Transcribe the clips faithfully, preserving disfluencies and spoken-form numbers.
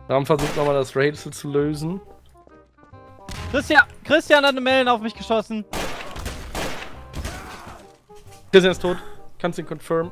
Ram versucht nochmal das Rätsel zu lösen. Christian, Christian hat eine Melden auf mich geschossen. Christian ist tot. Kannst ihn confirm.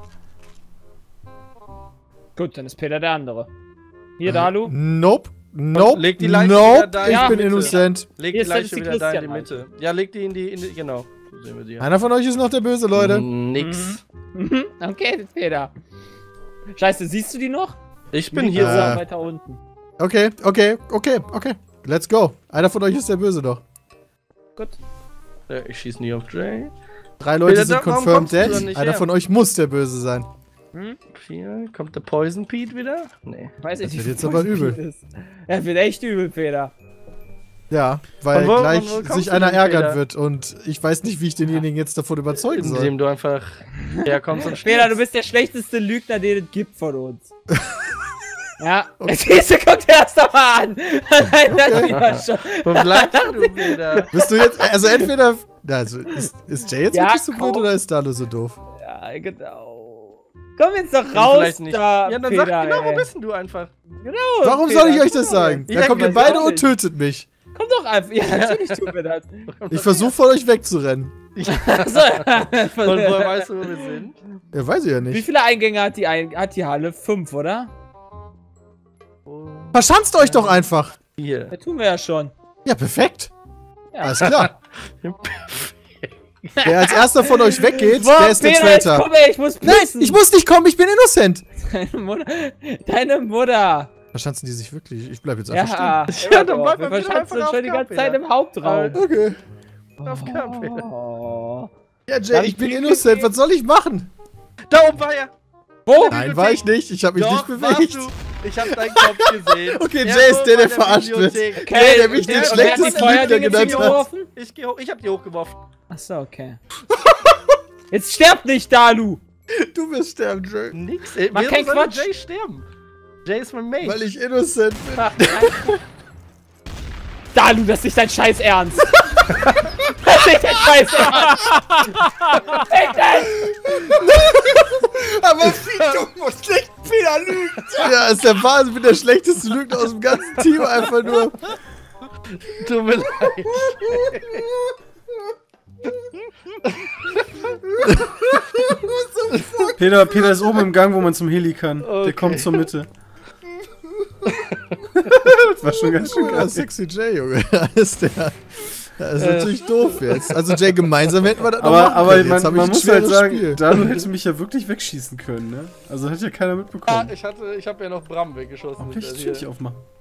Gut, dann ist Peter der andere. Hier, Dalu. Nope. Nope. Leg die Leiche nope. wieder da in Ich die bin Mitte. innocent. Leg Hier die ist Leiche die wieder da in die Christian, Mitte. Ja, leg die in die, in die genau. So sehen wir sie. Einer von euch ist noch der Böse, Leute. Nix. Mhm. Okay, das ist Peter. Scheiße, siehst du die noch? Ich bin Die hier ist so. Äh. weiter unten. Okay, okay, okay, okay. Let's go. Einer von euch ist der Böse doch. Gut. Ja, ich schieß nie auf Jay. Drei Leute Peter, sind warum confirmed kommst du dead. da nicht Einer her? von euch muss der Böse sein. Hm? Vier. Kommt der Poison Pete wieder? Nee. Weiß ich Das nicht. wird jetzt wo aber Peter übel. ist. Er wird echt übel, Peter. Ja, weil Von wo- gleich von wo kommst sich du einer denn, ärgern Peter? wird und ich weiß nicht, wie ich denjenigen jetzt davon überzeugen soll. Indem du einfach herkommst und Peter, stirbst. du bist der schlechteste Lügner, den es gibt von uns. Ja, siehst du, guck dir das doch mal an. Allein das wieder schon. Wo bleibst du, Peter? Bist du jetzt, also entweder, also ist, ist Jay jetzt Ja, wirklich so blöd komm. oder ist Dalu so doof? Ja, genau. Komm jetzt doch Ja, raus vielleicht nicht. da, Ja, dann Peter, sag genau, ey. wo bist denn du einfach? Genau, Warum Peter, soll ich euch das komm sagen? doch. Da Ja, kommt ihr weiß beide auch und nicht. tötet mich. Komm doch einfach. Ja, natürlich tun wir das. Ich versuche von euch wegzurennen. Achso. Und woher weißt du, wo wir sind? Ja, weiß ich ja Wie nicht. viele Eingänge hat die, Ein hat die Halle? Fünf, oder? Verschanzt euch doch einfach. Hier. Das tun wir ja schon. Ja, perfekt. Ja. Alles klar. Wer als erster von euch weggeht, Boah, der ist der Peter, jetzt Traitor. komm, ey, ich muss Nein, pissen. ich muss nicht kommen, ich bin innocent. Deine Mutter. Deine Mutter. Verschanzen die sich wirklich? Ich bleib jetzt einfach Ja, Ja, dann bleib wir mal wieder verschanzen uns einfach schon die auf ganze K, Zeit Peter. im Hauptraum. stehen. Okay. Auf K, Peter. Oh. Ja, Jay, ich bin innocent. Was soll ich machen? Da oben war er! Wo? Nein, war ich nicht. Ich habe mich Doch, nicht warst bewegt. du. Ich hab deinen Kopf gesehen. Okay, Der Jay ist war der, bei der verarscht wird. Bibliothek. Okay, Der, der mich und den wer- und wer hat die schlechtesten Lügner Feuerdinge genannt hat. geworfen? Ich, geh hoch, ich hab die hochgeworfen. Achso, okay. Jetzt sterb nicht, Dalu! Du wirst sterben, Jay. Nix, ey. Mach Wieso keinen soll Quatsch. Jay sterben? Jay ist mein Mate. Weil ich innocent bin. Dalu, das ist nicht dein Scheiß Ernst! Das ist nicht dein Scheiß Ernst! Aber wie du musst nicht wieder lügen. Ja, ist der Wahnsinn. Ich bin der schlechteste Lügner aus dem ganzen Team. Einfach nur. Tut mir leid. Peter, Peter ist oben im Gang, wo man zum Heli kann. Okay. Der kommt zur Mitte. Das war schon ganz schön Ja, geil. sexy Jay, Junge. Da ist der. Das ist natürlich doof jetzt. Also Jay, gemeinsam hätten wir das noch Aber, machen aber können. Jetzt man, hab ich man ein muss halt schweres sagen, Spiel. Dalu hätte mich ja wirklich wegschießen können, ne? Also hat ja keiner Ah, mitbekommen. ich hatte, ich hab ja noch Bram weggeschossen. Warum kann ich mit die der Tür nicht hier. aufmachen?